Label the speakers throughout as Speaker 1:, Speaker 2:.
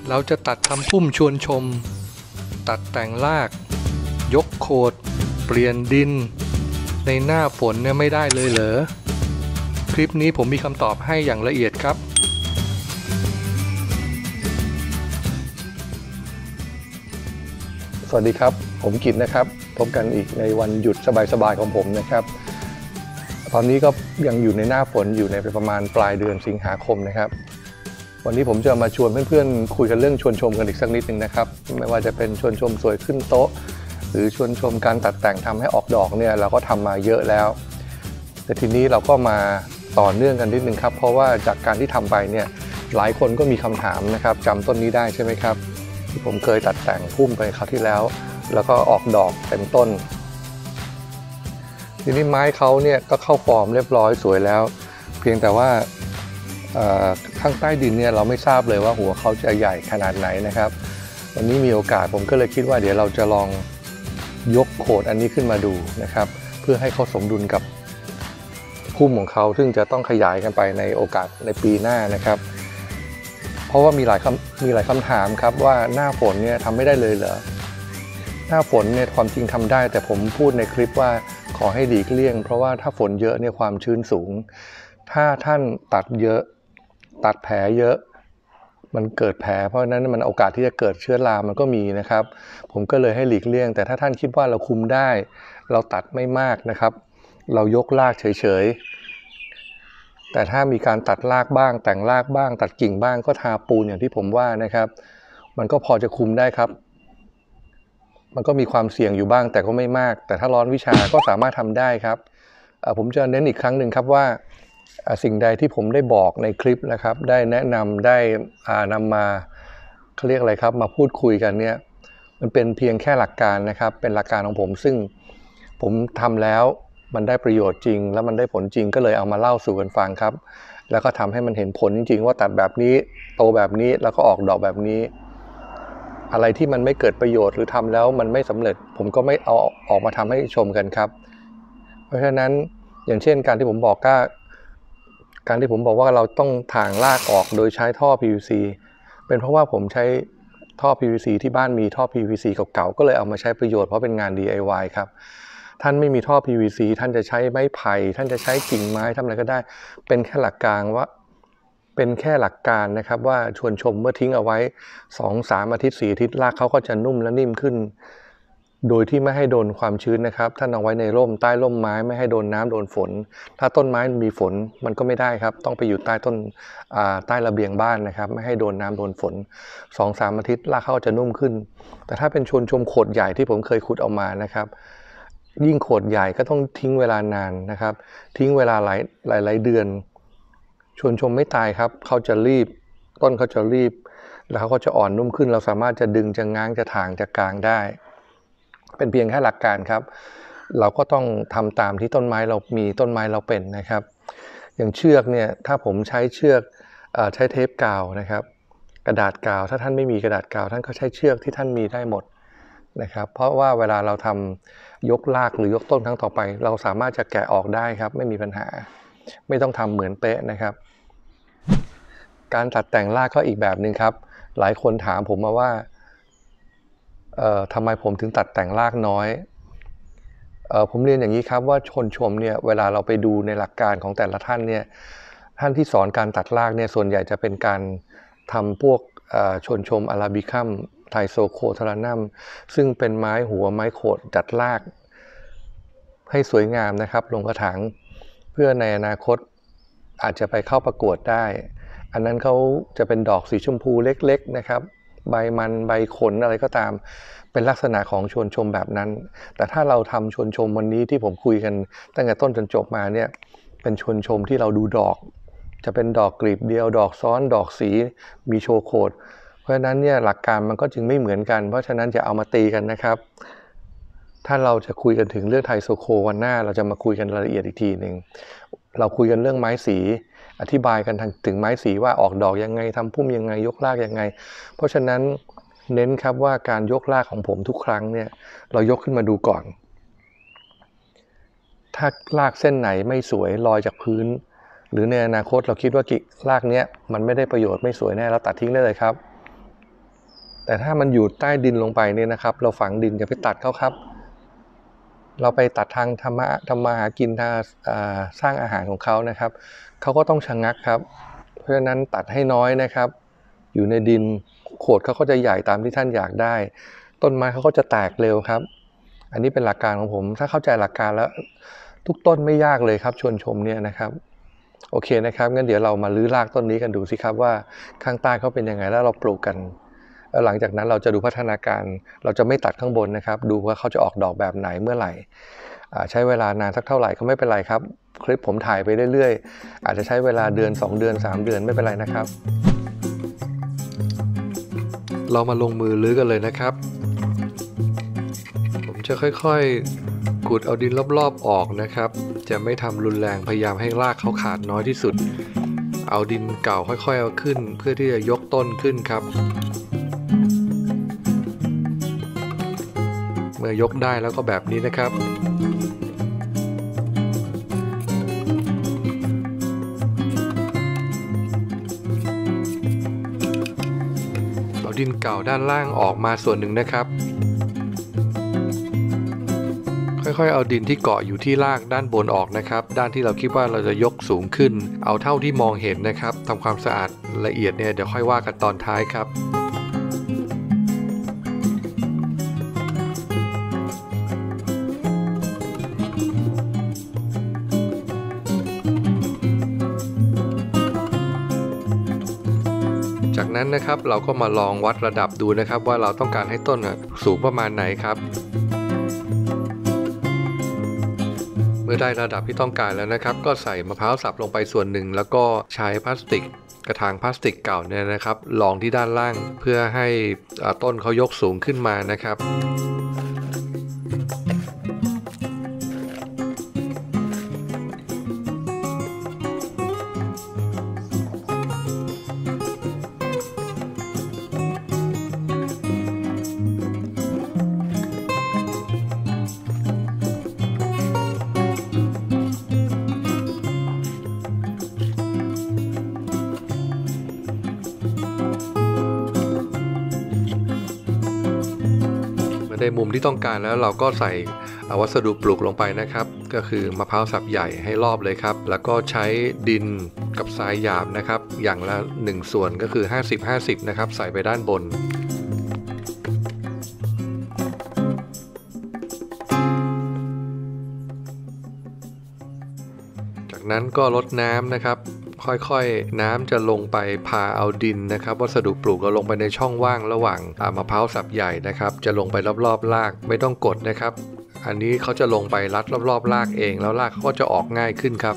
Speaker 1: เราจะตัดทำพุ่มชวนชมตัดแต่งรากยกโคดเปลี่ยนดินในหน้าฝนเนี่ยไม่ได้เลยเหรอคลิปนี้ผมมีคำตอบให้อย่างละเอียดครับสวัสดีครับผมกิตนะครับพบกันอีกในวันหยุดสบายๆของผมนะครับตอนนี้ก็ยังอยู่ในหน้าฝนอยู่ในประมาณปลายเดือนสิงหาคมนะครับวันนี้ผมจะมาชวนเพื่อนๆคุยกันเรื่องชวนชมกันอีกสักนิดนึงนะครับไม่ว่าจะเป็นชวนชมสวยขึ้นโต๊ะหรือชวนชมการตัดแต่งทำให้ออกดอกเนี่ยเราก็ทำมาเยอะแล้วแต่ทีนี้เราก็มาต่อเนื่องกันนิดนึงครับเพราะว่าจากการที่ทำไปเนี่ยหลายคนก็มีคำถามนะครับจำต้นนี้ได้ใช่ไหมครับที่ผมเคยตัดแต่งพุ่มไปคราวที่แล้วแล้วก็ออกดอกเต็มต้นทีนี้ไม้เขาเนี่ยก็เข้าฟอร์มเรียบร้อยสวยแล้วเพียงแต่ว่าข้างใต้ดินเนี่ยเราไม่ทราบเลยว่าหัวเขาจะใหญ่ขนาดไหนนะครับวันนี้มีโอกาสผมก็เลยคิดว่าเดี๋ยวเราจะลองยกโคดอันนี้ขึ้นมาดูนะครับเพื่อให้เขาสมดุลกับพุ่มของเขาซึ่งจะต้องขยายกันไปในโอกาสในปีหน้านะครับเพราะว่ามีหลายคำถามครับว่าหน้าฝนเนี่ยทำไม่ได้เลยเหรอหน้าฝนเนี่ยความจริงทำได้แต่ผมพูดในคลิปว่าขอให้หลีกเลี่ยงเพราะว่าถ้าฝนเยอะเนี่ยความชื้นสูงถ้าท่านตัดเยอะตัดแผลเยอะมันเกิดแผลเพราะฉะนั้นมันโอกาสที่จะเกิดเชื้อรามันก็มีนะครับผมก็เลยให้หลีกเลี่ยงแต่ถ้าท่านคิดว่าเราคุมได้เราตัดไม่มากนะครับเรายกรากเฉยๆแต่ถ้ามีการตัดรากบ้างแต่งรากบ้างตัดกิ่งบ้างก็ทาปูนอย่างที่ผมว่านะครับมันก็พอจะคุมได้ครับมันก็มีความเสี่ยงอยู่บ้างแต่ก็ไม่มากแต่ถ้าร้อนวิชาก็สามารถทำได้ครับผมจะเน้นอีกครั้งหนึ่งครับว่าสิ่งใดที่ผมได้บอกในคลิปนะครับได้แนะนำได้นำมาเขาเรียกอะไรครับมาพูดคุยกันเนี่ยมันเป็นเพียงแค่หลักการนะครับเป็นหลักการของผมซึ่งผมทำแล้วมันได้ประโยชน์จริงแล้วมันได้ผลจริงก็เลยเอามาเล่าสู่กันฟังครับแล้วก็ทำให้มันเห็นผลจริงๆว่าตัดแบบนี้โตแบบนี้แล้วก็ออกดอกแบบนี้อะไรที่มันไม่เกิดประโยชน์หรือทำแล้วมันไม่สำเร็จผมก็ไม่เอาออกมาทำให้ชมกันครับเพราะฉะนั้นอย่างเช่นการที่ผมบอกว่าเราต้องถ่างรากออกโดยใช้ท่อ PVC เป็นเพราะว่าผมใช้ท่อ PVC ที่บ้านมีท่อ PVC เก่าๆก็เลยเอามาใช้ประโยชน์เพราะเป็นงาน DIY ครับท่านไม่มีท่อ PVC ท่านจะใช้ไม้ไผ่ท่านจะใช้กิ่งไม้ทำอะไรก็ได้เป็นแค่หลักการนะครับว่าชวนชมเมื่อทิ้งเอาไว้ 2-3 อาทิตย์4อาทิตย์รากเขาก็จะนุ่มและนิ่มขึ้นโดยที่ไม่ให้โดนความชื้นนะครับท่านเอาไว้ในร่มใต้ร่มไม้ไม่ให้โดนน้ำโดนฝนถ้าต้นไม้มีฝนมันก็ไม่ได้ครับต้องไปอยู่ใต้ต้นใต้ระเบียงบ้านนะครับไม่ให้โดนน้ำโดนฝน 2-3 อาทิตย์รากเขาจะนุ่มขึ้นแต่ถ้าเป็นชวนชมโขดใหญ่ที่ผมเคยขุดออกมานะครับยิ่งโขดใหญ่ก็ต้องทิ้งเวลานานนะครับทิ้งเวลาหลายเดือนชวนชมไม่ตายครับเขาจะรีบต้นเขาจะรีบแล้วเขาก็จะอ่อนนุ่มขึ้นเราสามารถจะดึงจะง้างจะถางจะกางได้เป็นเพียงแค่หลักการครับเราก็ต้องทำตามที่ต้นไม้เรามีต้นไม้เราเป็นนะครับอย่างเชือกเนี่ยถ้าผมใช้เชือกใช้เทปกาวนะครับกระดาษกาวถ้าท่านไม่มีกระดาษกาวท่านก็ใช้เชือกที่ท่านมีได้หมดนะครับเพราะว่าเวลาเราทำยกรากหรือยกต้นครั้งต่อไปเราสามารถจะแกะออกได้ครับไม่มีปัญหาไม่ต้องทำเหมือนเป๊ะนะครับการตัดแต่งรากก็อีกแบบนึงครับหลายคนถามผมมาว่าทำไมผมถึงตัดแต่งรากน้อยผมเรียนอย่างนี้ครับว่าชนชมเนี่ยเวลาเราไปดูในหลักการของแต่ละท่านเนี่ยท่านที่สอนการตัดรากเนี่ยส่วนใหญ่จะเป็นการทำพวกชนชมอาราบิคัมไทโซโคทารานัมซึ่งเป็นไม้หัวไม้โขดจัดรากให้สวยงามนะครับลงกระถางเพื่อในอนาคตอาจจะไปเข้าประกวดได้อันนั้นเขาจะเป็นดอกสีชมพูเล็กๆนะครับใบมันใบขนอะไรก็ตามเป็นลักษณะของชวนชมแบบนั้นแต่ถ้าเราทำชวนชมวันนี้ที่ผมคุยกันตั้งแต่ต้นจนจบมาเนี่ยเป็นชวนชมที่เราดูดอกจะเป็นดอกกลีบเดียวดอกซ้อนดอกสีมีโชว์โคดเพราะฉะนั้นเนี่ยหลักการมันก็จึงไม่เหมือนกันเพราะฉะนั้นจะเอามาตีกันนะครับถ้าเราจะคุยกันถึงเรื่องไทโซโควันหน้าเราจะมาคุยกันรายละเอียดอีกทีหนึ่งเราคุยกันเรื่องไม้สีอธิบายกันถึงไม้สีว่าออกดอกยังไงทำพุ่มยังไงยกรากยังไงเพราะฉะนั้นเน้นครับว่าการยกรากของผมทุกครั้งเนี่ยเรายกขึ้นมาดูก่อนถ้ารากเส้นไหนไม่สวยลอยจากพื้นหรือในอนาคตเราคิดว่ารากเนี้ยมันไม่ได้ประโยชน์ไม่สวยแน่เราตัดทิ้งได้เลยครับแต่ถ้ามันอยู่ใต้ดินลงไปเนี่ยนะครับเราฝังดินอย่าไปตัดเขาครับเราไปตัดทางทำมาหากินทางสร้างอาหารของเขานะครับเขาก็ต้องชะงักครับเพราะฉะนั้นตัดให้น้อยนะครับอยู่ในดินโขดเขาก็จะใหญ่ตามที่ท่านอยากได้ต้นไม้เขาก็จะแตกเร็วครับอันนี้เป็นหลักการของผมถ้าเข้าใจหลักการแล้วทุกต้นไม่ยากเลยครับชวนชมเนี่ยนะครับโอเคนะครับงั้นเดี๋ยวเรามาลื้อรากต้นนี้กันดูสิครับว่าข้างใต้เขาเป็นยังไงแล้วเราปลูกกันแล้วหลังจากนั้นเราจะดูพัฒนาการเราจะไม่ตัดข้างบนนะครับดูว่าเขาจะออกดอกแบบไหนเมื่อไหร่ใช้เวลานานสักเท่าไหร่ก็ไม่เป็นไรครับคลิปผมถ่ายไปเรื่อยๆอาจจะใช้เวลาเดือน2 เดือน3 เดือนไม่เป็นไรนะครับเรามาลงมือลื้อกันเลยนะครับผมจะค่อยๆขุดเอาดินรอบๆออกนะครับจะไม่ทำรุนแรงพยายามให้รากเขาขาดน้อยที่สุดเอาดินเก่าค่อยๆเอาขึ้นเพื่อที่จะยกต้นขึ้นครับเมื่อยกได้แล้วก็แบบนี้นะครับเอาดินเก่าด้านล่างออกมาส่วนหนึ่งนะครับค่อยๆเอาดินที่เกาะอยู่ที่รากด้านบนออกนะครับด้านที่เราคิดว่าเราจะยกสูงขึ้นเอาเท่าที่มองเห็นนะครับทำความสะอาดละเอียดเนี่ยเดี๋ยวค่อยว่ากันตอนท้ายครับจากนั้นนะครับเราก็มาลองวัดระดับดูนะครับว่าเราต้องการให้ต้นสูงประมาณไหนครับเมื่อได้ระดับที่ต้องการแล้วนะครับก็ใส่มะพร้าวสับลงไปส่วนหนึ่งแล้วก็ใช้พลาสติกกระถางพลาสติกเก่าเนี่ยนะครับรองที่ด้านล่างเพื่อให้ต้นเขายกสูงขึ้นมานะครับในมุมที่ต้องการแล้วเราก็ใส่วัสดุปลูกลงไปนะครับก็คือมะพร้าวสับใหญ่ให้รอบเลยครับแล้วก็ใช้ดินกับทรายหยาบนะครับอย่างละ1 ส่วนก็คือ50-50นะครับใส่ไปด้านบนจากนั้นก็รดน้ำนะครับค่อยๆน้ำจะลงไปพาเอาดินนะครับวัสดุปลูกเราลงไปในช่องว่างระหว่างมะพร้าวสับใหญ่นะครับจะลงไปรอบๆรากไม่ต้องกดนะครับอันนี้เขาจะลงไปรัดรอบๆรากเองแล้วรากเขาก็จะออกง่ายขึ้นครับ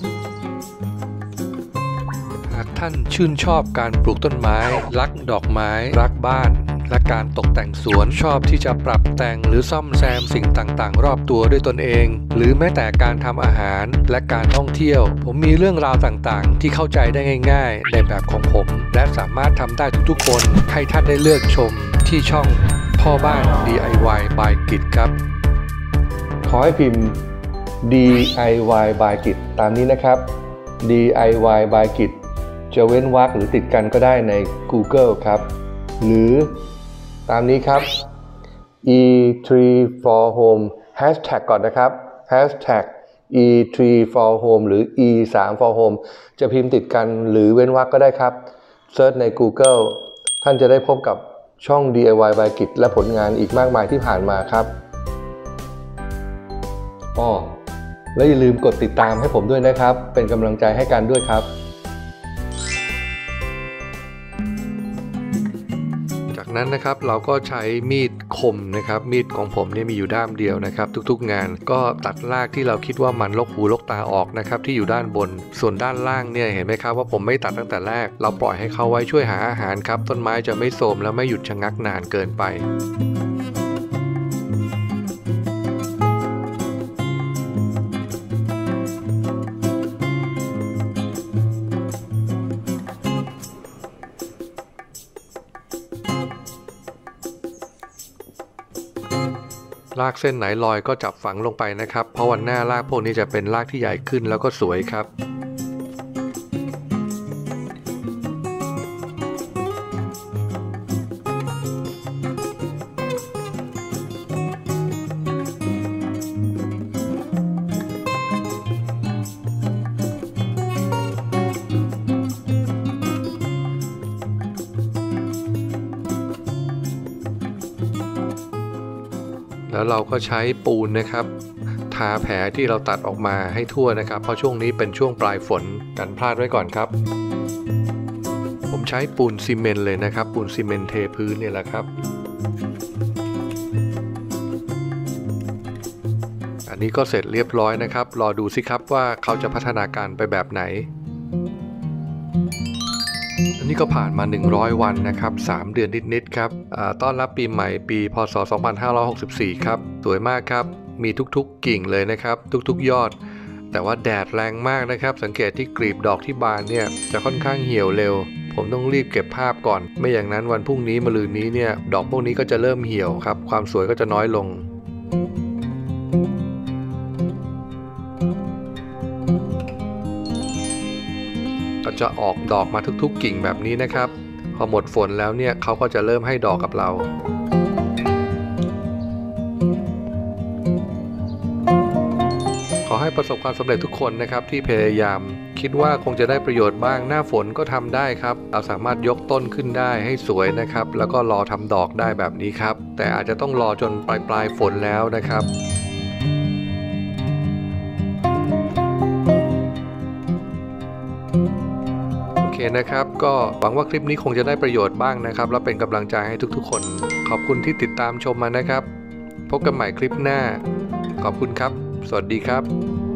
Speaker 1: หากท่านชื่นชอบการปลูกต้นไม้รักดอกไม้รักบ้านและการตกแต่งสวนชอบที่จะปรับแต่งหรือซ่อมแซมสิ่งต่างๆรอบตัวด้วยตนเองหรือแม้แต่การทำอาหารและการท่องเที่ยวผมมีเรื่องราวต่างๆที่เข้าใจได้ง่ายๆในแบบของผมและสามารถทำได้ทุกๆคนให้ท่านได้เลือกชมที่ช่องพ่อบ้าน DIY by กิจครับขอให้พิมพ์ DIY by กิจตามนี้นะครับ DIY by กิจจะเว้นวรรคหรือติดกันก็ได้ใน Google ครับหรือตามนี้ครับ E3 for home hashtag ก่อนนะครับ hashtag E3 for home หรือ E3 for home จะพิมพ์ติดกันหรือเว้นวรรคก็ได้ครับเซิร์ชใน Google ท่านจะได้พบกับช่อง DIY by กิจและผลงานอีกมากมายที่ผ่านมาครับและอย่าลืมกดติดตามให้ผมด้วยนะครับเป็นกำลังใจให้กันด้วยครับจากนั้นนะครับเราก็ใช้มีดคมนะครับมีดของผมเนี่ยมีอยู่ด้ามเดียวนะครับทุกๆงานก็ตัดรากที่เราคิดว่ามันรกหูรกตาออกนะครับที่อยู่ด้านบนส่วนด้านล่างเนี่ยเห็นไหมครับว่าผมไม่ตัดตั้งแต่แรกเราปล่อยให้เขาไว้ช่วยหาอาหารครับต้นไม้จะไม่โทรมและไม่หยุดชะงักนานเกินไปรากเส้นไหนลอยก็จับฝังลงไปนะครับเพราะวันหน้ารากพวกนี้จะเป็นรากที่ใหญ่ขึ้นแล้วก็สวยครับแล้วเราก็ใช้ปูนนะครับทาแผลที่เราตัดออกมาให้ทั่วนะครับเพราะช่วงนี้เป็นช่วงปลายฝนกันพลาดไว้ก่อนครับผมใช้ปูนซีเมนต์เลยนะครับปูนซีเมนต์เทพื้นเนี่ยแหละครับอันนี้ก็เสร็จเรียบร้อยนะครับรอดูสิครับว่าเขาจะพัฒนาการไปแบบไหนอันนี้ก็ผ่านมา100วันนะครับ3เดือนนิดๆครับต้อนรับปีใหม่ปีพศ2564ครับสวยมากครับมีทุกๆกิ่งเลยนะครับทุกๆยอดแต่ว่าแดดแรงมากนะครับสังเกตที่กลีบดอกที่บานเนี่ยจะค่อนข้างเหี่ยวเร็วผมต้องรีบเก็บภาพก่อนไม่อย่างนั้นวันพรุ่งนี้มะรืนนี้เนี่ยดอกพวกนี้ก็จะเริ่มเหี่ยวครับความสวยก็จะน้อยลงก็จะออกดอกมาทุกๆกิ่งแบบนี้นะครับพอหมดฝนแล้วเนี่ยเขาก็จะเริ่มให้ดอกกับเราขอให้ประสบความสำเร็จทุกคนนะครับที่พยายามคิดว่าคงจะได้ประโยชน์บ้างหน้าฝนก็ทำได้ครับเราสามารถยกต้นขึ้นได้ให้สวยนะครับแล้วก็รอทำดอกได้แบบนี้ครับแต่อาจจะต้องรอจนปลายฝนแล้วนะครับโอเคนะครับก็หวังว่าคลิปนี้คงจะได้ประโยชน์บ้างนะครับและเป็นกำลังใจให้ทุกๆคนขอบคุณที่ติดตามชมมานะครับพบกันใหม่คลิปหน้าขอบคุณครับสวัสดีครับ